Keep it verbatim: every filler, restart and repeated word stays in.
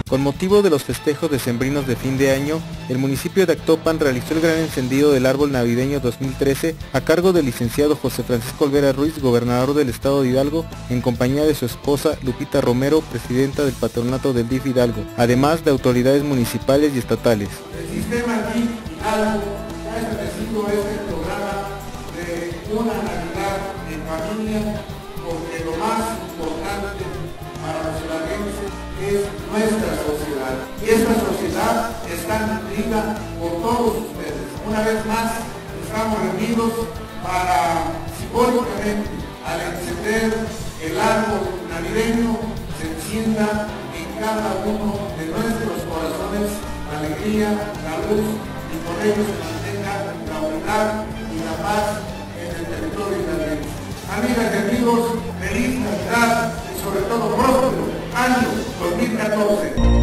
Con motivo de los festejos decembrinos de fin de año, el municipio de Actopan realizó el gran encendido del árbol navideño dos mil trece a cargo del licenciado José Francisco Olvera Ruiz, gobernador del estado de Hidalgo, en compañía de su esposa Lupita Romero, presidenta del patronato del D I F Hidalgo, además de autoridades municipales y estatales. El sistema D I F Hidalgo ha establecido este programa de una Navidad en familia, porque lo más importante para los hidalenses es nuestra sociedad, y esta sociedad está nutrida por todos ustedes. Una vez más estamos reunidos para simbólicamente, al encender el árbol navideño, se encienda en cada uno de nuestros corazones la alegría, la luz, y con ello se mantenga la unidad y la paz en el territorio hidalense. Amigas y amigos, feliz Navidad y sobre todo próspero año dos mil catorce.